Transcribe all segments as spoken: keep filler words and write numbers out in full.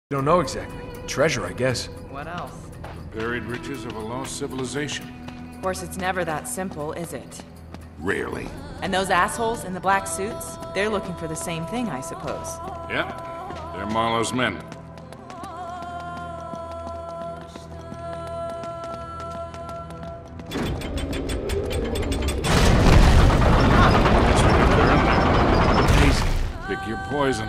Don't know exactly. Treasure, I guess. What else? Buried riches of a lost civilization. Of course, it's never that simple, is it? Rarely. And those assholes in the black suits? They're looking for the same thing, I suppose. Yep. They're Marlowe's men. Easy. Pick your poison.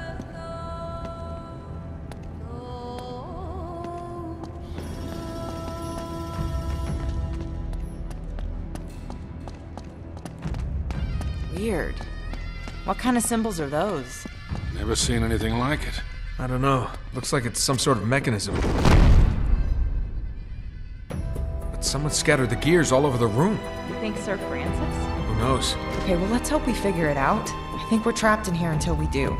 Weird. What kind of symbols are those? Never seen anything like it. I don't know. Looks like it's some sort of mechanism. But someone scattered the gears all over the room. You think Sir Francis? Who knows? Okay, well, let's hope we figure it out. I think we're trapped in here until we do.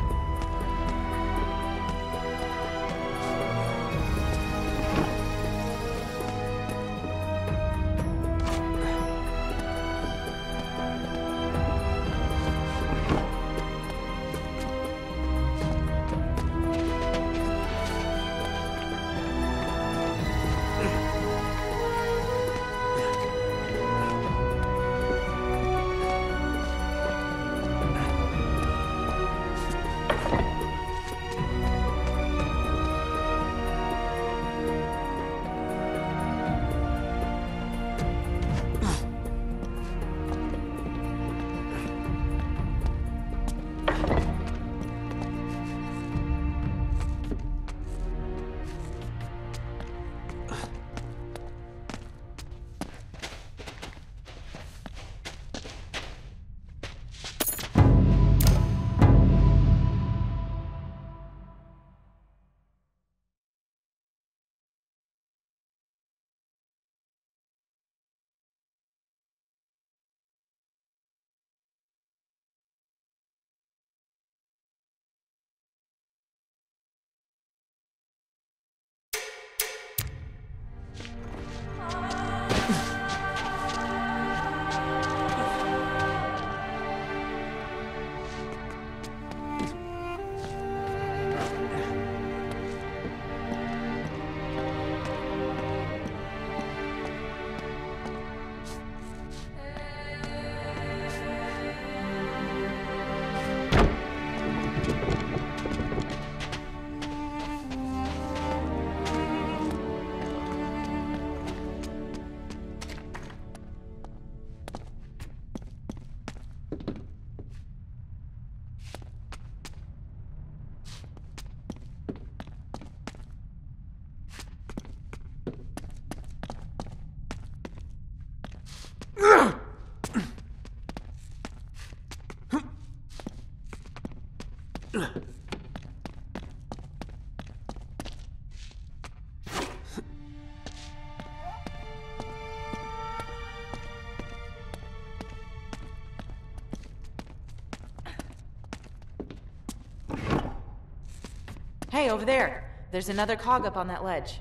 Hey, over there. There's another cog up on that ledge.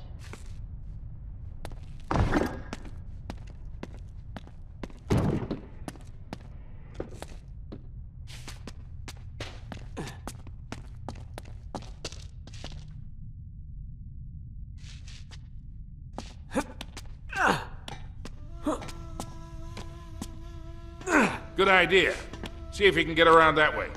Good idea. See if you can get around that way.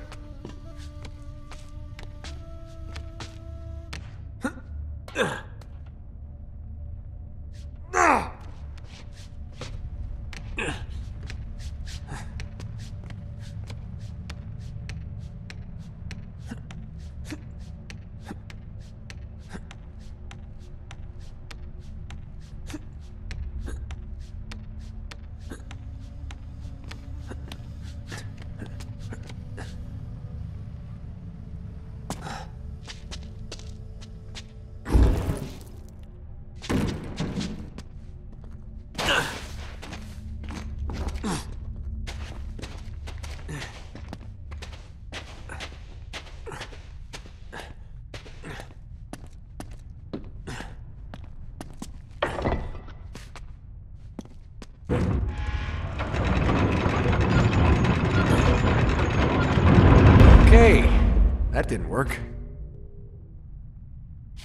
Okay, that didn't work.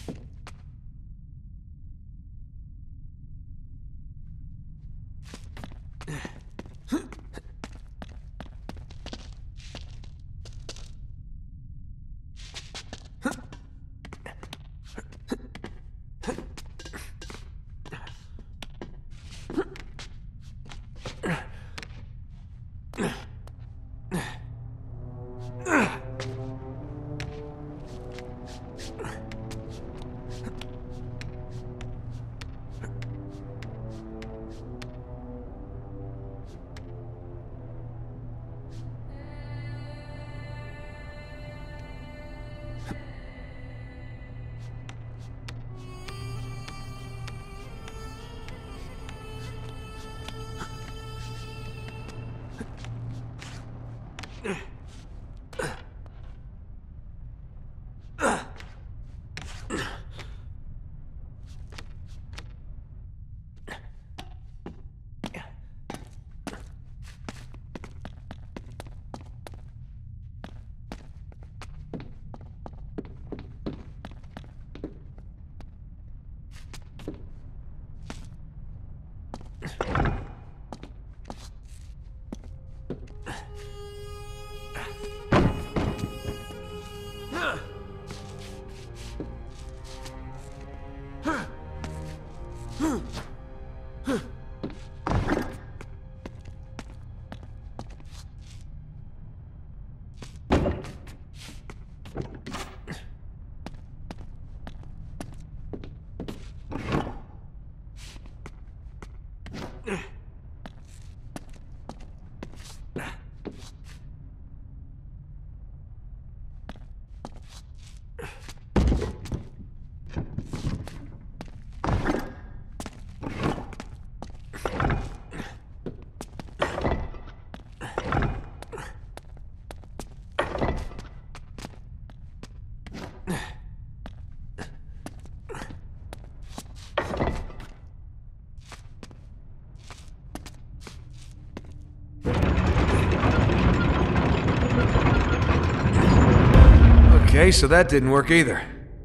Okay, so that didn't work either.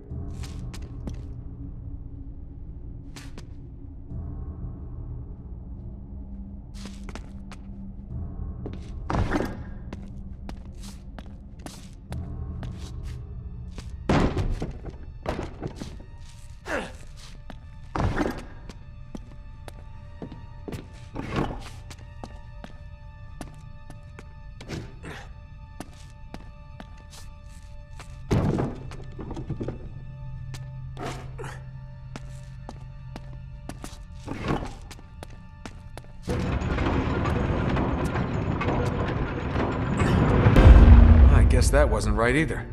I guess that wasn't right either.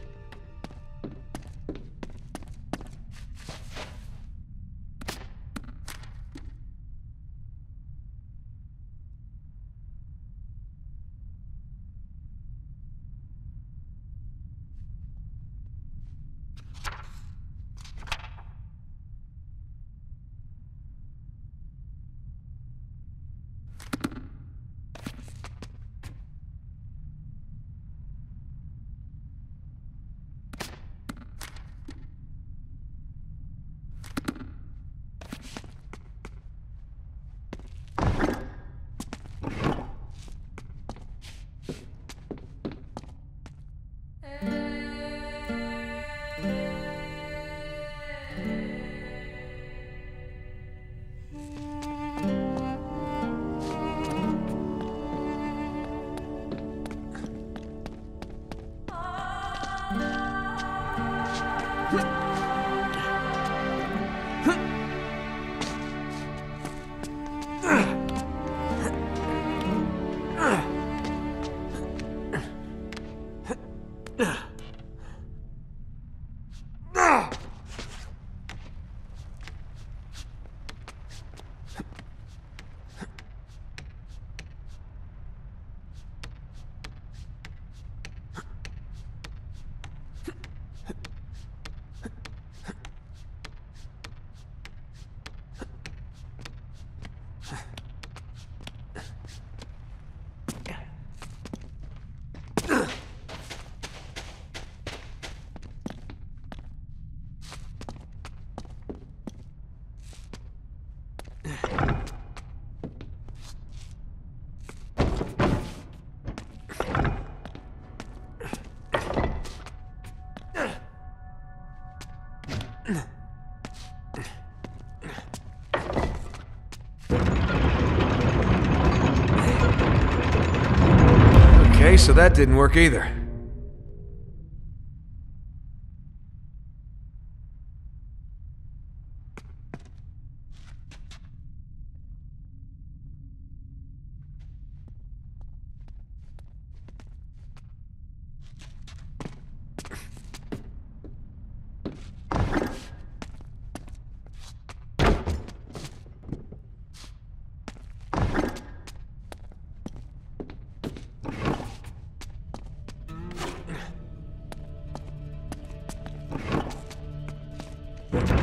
Okay, so that didn't work either.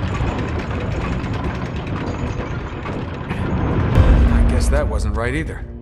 I guess that wasn't right either.